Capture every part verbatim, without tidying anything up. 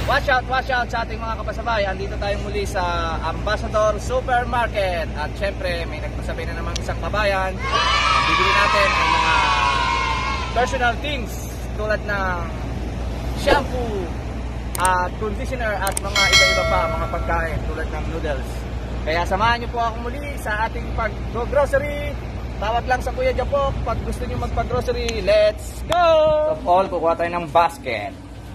Watch out, watch out sa ating mga kapasabay. Andito tayo muli sa Ambassador Supermarket. At syempre, may nagpasabi na naman isang kabayan. Ang bibili natin ang mga personal things tulad ng shampoo, uh, conditioner at mga iba-iba pa mga pagkain tulad ng noodles. Kaya samahan niyo po ako muli sa ating pag-grocery. Tawag lang sa Kuya Japok pag gusto niyo magpag-grocery. Let's go! So Paul, kukuha tayo ng basket.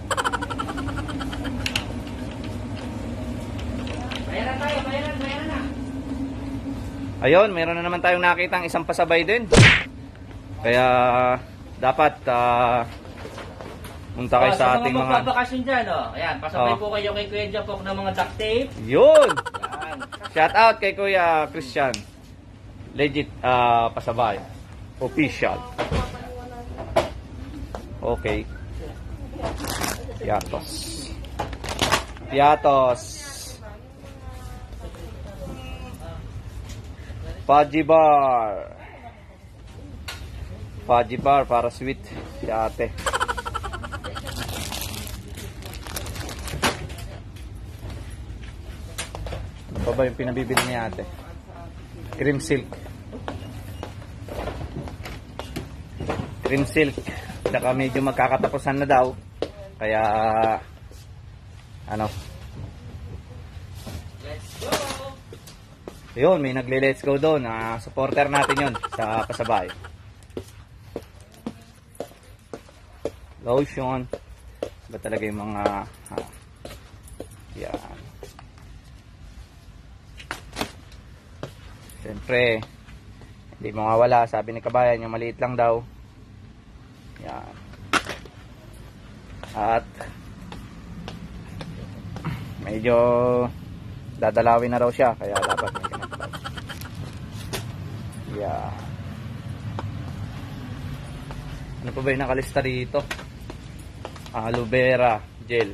Bayaran tayo, bayaran, bayaran na. Ayun, meron na naman tayong nakitang isang pasabay din. Kaya dapat uh, punta kayo oh, sa ating mga... Magbabakasyon dyan, oh. Ayan, pasabay oh. po kayo kay Kuya Japok ng mga duct tape. Yun! Shout out kay Kuya Christian. Legit uh, pasabay. Official. Okay. Piatos. Piatos. Fudgy bar. Fudgy bar para sweet si ate. Ano pa ba yung pinabibili ni ate? Cream silk. Cream silk. Saka medyo magkakatapusan na daw. Kaya ano? Yun, may nagle-let's go doon. Uh, supporter natin yun sa pasabay. Lotion. Ba talaga yung mga... Ha, yan. Siyempre, hindi mawawala. Sabi ni kabayan, yung maliit lang daw. Yan. At medyo dadalawin na raw siya. Kaya dapat may kinatapos. Yeah. Ano pa ba yung nakalista rito? Aloe vera gel.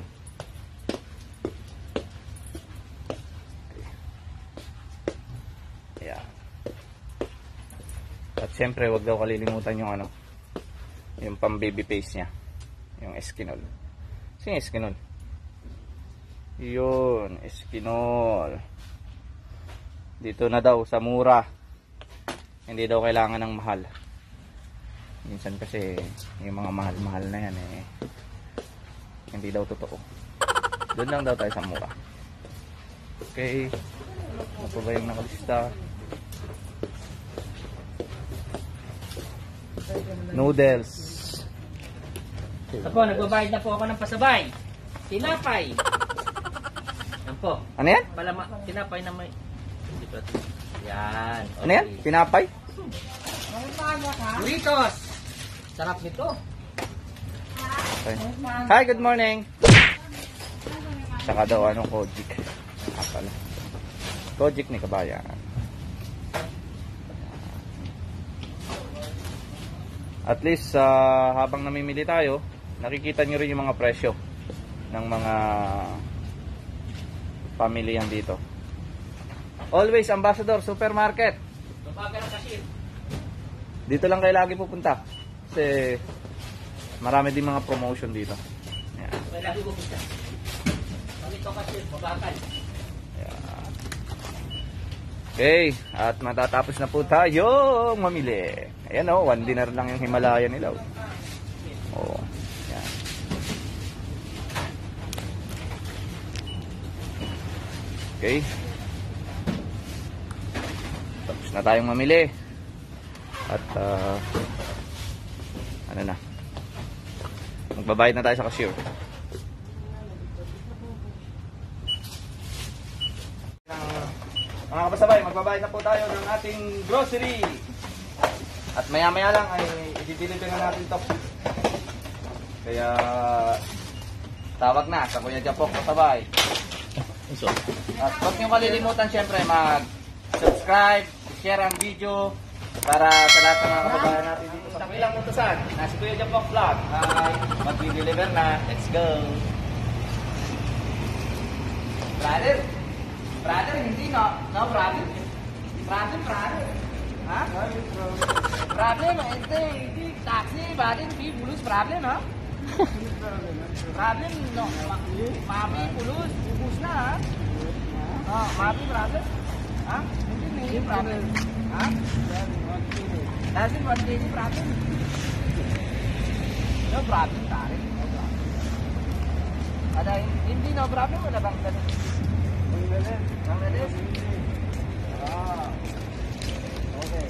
Yeah. At syempre wag daw kalilimutan yung ano, yung pang baby face niya, yung Eskinol. Sino yung Eskinol? Yun, Eskinol. Dito na daw sa mura. Hindi daw kailangan ng mahal. Minsan kasi yung mga mahal-mahal na yan eh, hindi daw totoo. Doon lang daw tayo sa mura. Okay. Ano pa ba yung nakalista? Noodles. Ako, nagbabayad na po ako ng pasabay. Tinapay. Yan po. Ano yan? Palama, tinapay na may... Yan. Okay. Ano yan? Tinapay? Doritos. Sarap nito. Okay. Hi, good morning. Saka daw anong Kojik. Ah, pala. Kojik ni kabayan. At least uh, habang namimili tayo, nakikita nyo rin yung mga presyo ng mga pamilya dito. Always Ambassador Supermarket. Dito lang kayo lagi pupunta. Kasi marami din mga promotion dito. Ayan. Ayan. Okay. At matatapos na po tayo mamili. Ayan o. Oh, one dinar lang yung Himalaya nila. Oh. Ayan. Okay. Tapos na tayong mamili. At uh, ano na, magbabayad na tayo sa cashier. Mga kapasabay, magbabayad na po tayo ng ating grocery. At maya maya lang ay i-deliver na natin to. Kaya tawag na sa Kuya Japok kasabay. At huwag nyo kalilimutan syempre mag subscribe, share ang video para sa lahat ng mga kababayan natin dito sa Kilang Utusan. Nasi Kuya Japok Vlog ay mag-deliver na. Let's go! Brother! Brother, hindi no? No, brother? Brother, brother! Ha? Brother, hindi, hindi. Taxi, brother, hindi. Bulus, brother, no? Problem, no? Ma- Mami, pulos, ubus na ha? Oh, mami, problem? Ha? Hindi, hindi problem. Ha? Doesn't want any problem. No problem, pare. No problem. Ada, hindi no problem, wala bang ganun? Bangladesh? Ah. Okay.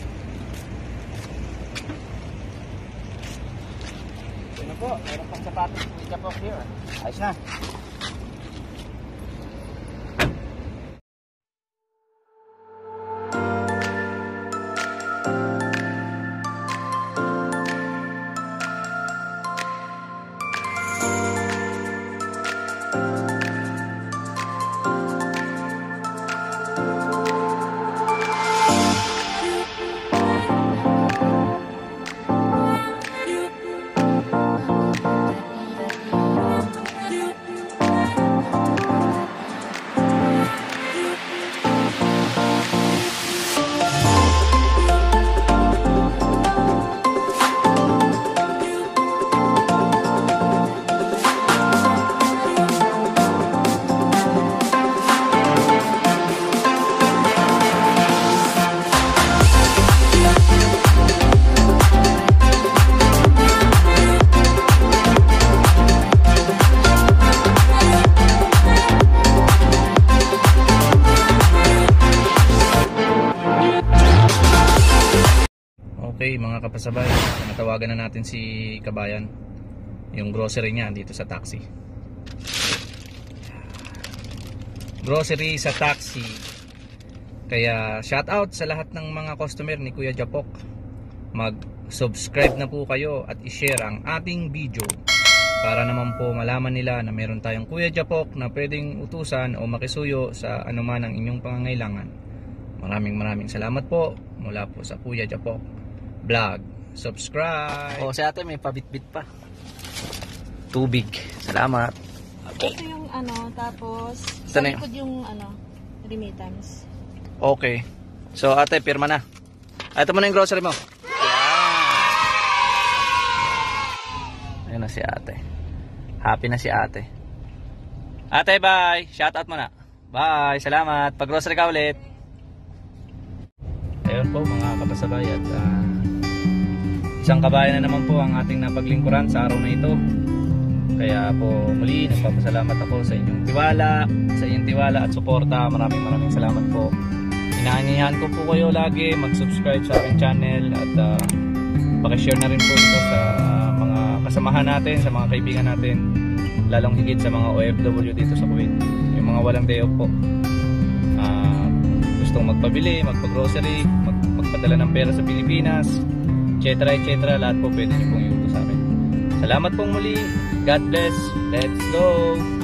Ano po, meron pang sapatos. Ika po here. Ayos na. Okay mga kapasabay, natawagan na natin si Kabayan. Yung grocery niya dito sa taxi. Grocery sa taxi. Kaya shout out sa lahat ng mga customer ni Kuya Japok. Mag-subscribe na po kayo at i-share ang ating video para naman po malaman nila na meron tayong Kuya Japok na pwedeng utusan o makisuyo sa anuman ang inyong pangangailangan. Maraming maraming salamat po mula po sa Kuya Japok Vlog. Subscribe. Oh, si ate may pabitbit pa. Tubig. Salamat. Okay. Ito yung ano, tapos Saan sa na yun? likod yung ano, remittance. Okay. So ate, pirma na. Ah, ito muna yung grocery mo. Ayun na si ate. Happy na si ate. Ate, bye. Shout out muna. Bye. Salamat. Pag-grocery ka ulit. Ayun po mga kapasabay at uh, isang kabayan na naman po ang ating napaglingkuran sa araw na ito. Kaya po muli nagpapasalamat ako sa inyong tiwala, sa inyong tiwala at suporta. Maraming maraming salamat po. Inaanyayahan ko po kayo lagi mag-subscribe sa aking channel at uh, pakishare na rin po ito sa mga kasamahan natin, sa mga kaibigan natin, lalong higit sa mga O F W dito sa Kuwait, yung mga walang day off po. Uh, gustong magpabili, magpa-grocery, mag magpadala ng pera sa Pilipinas, etc, etc, lahat po pwede nyo pong iutos sa akin. Salamat pong muli. God bless. Let's go.